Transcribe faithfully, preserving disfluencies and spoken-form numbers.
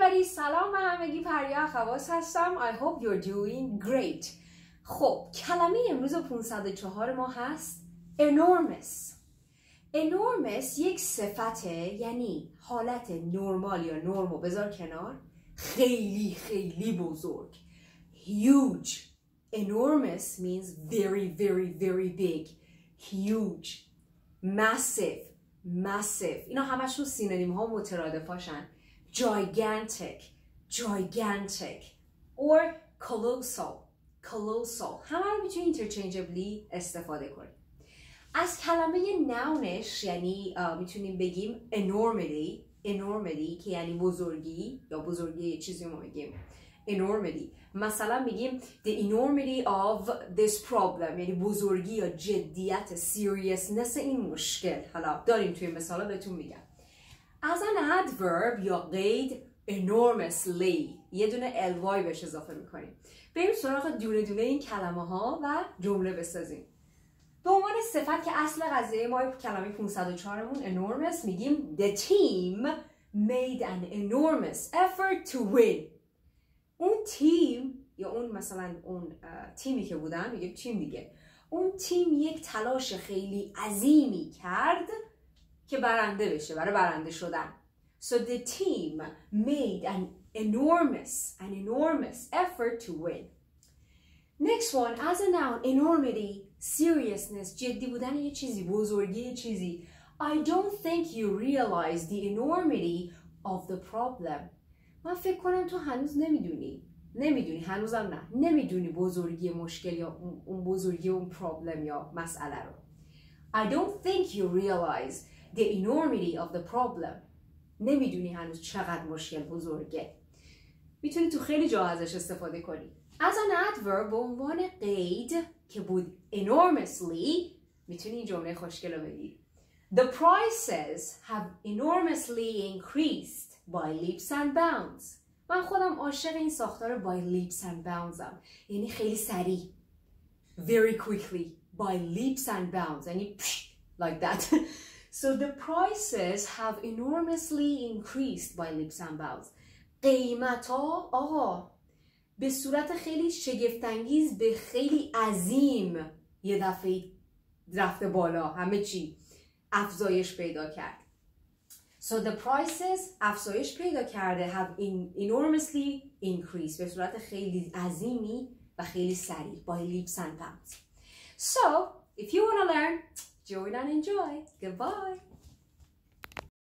everybody, سلام به همگی، پریا خواص هستم. I hope you're doing great. خب کلمه امروز پانصد و چهار ما هست enormous. enormous یک صفته، یعنی حالت نرمال یا نرمو بذار کنار، خیلی خیلی بزرگ. Huge. Enormous means very very very big. Huge. Massive. Massive. اینا همشون سینونیم ها مترادفاشن. Gigantic. Gigantic. Or colossal. Colossal. همه رو میتونی interchangeably استفاده کنیم. از کلمه نونش یعنی میتونیم بگیم enormity. enormity که یعنی بزرگی یا بزرگی چیزی ما میگیم enormity. مثلا میگیم the enormity of this problem، یعنی بزرگی یا جدیت seriousness این مشکل. حالا داریم توی مثالا بهتون میگم. از an adverb یا قید enormously یه دونه ly بهش اضافه میکنیم. بریم سراغ دونه دونه این کلمه ها و جمله بسازیم. به عنوان صفت که اصل قضیه ما کلمه پانصد و چهار مون enormous میگیم the team made an enormous effort to win. اون تیم یا اون مثلا اون تیمی که بودن، میگیم تیم دیگه، اون تیم یک تلاش خیلی عظیمی کرد که برنده بشه، برای برنده شدن. So the team made an enormous an enormous effort to win. Next one, as a noun, enormity, seriousness, جدی بودن یه چیزی، بزرگی یه چیزی. I don't think you realize the enormity of the problem. من فکر کنم تو هنوز نمیدونی. نمیدونی، هنوزم نه. نمیدونی بزرگی مشکل یا اون بزرگی اون پرابلم یا مسئله رو. I don't think you realize the enormity of the problem. نمیدونی هنوز چقدر مشکل بزرگه. میتونی تو خیلی جا ازش استفاده کنی. As an adverb به عنوان قید که بود enormously، میتونی این جمله خوشگل رو بگی. The prices have enormously increased by leaps and bounds. من خودم عاشق این ساختار by leaps and bounds ام. یعنی خیلی سریع. Very quickly. By leaps and bounds. یعنی like that. So the prices have enormously increased by leaps and bounds. قیمت ها آقا به صورت خیلی شگفت‌انگیز به خیلی عظیم یه دفعه رفته بالا، همه چی افزایش پیدا کرد. So the prices افزایش پیدا کرده have in, enormously increased به صورت خیلی عظیمی و خیلی سریع by leaps and bounds. So if you want to learn, join and enjoy. Goodbye.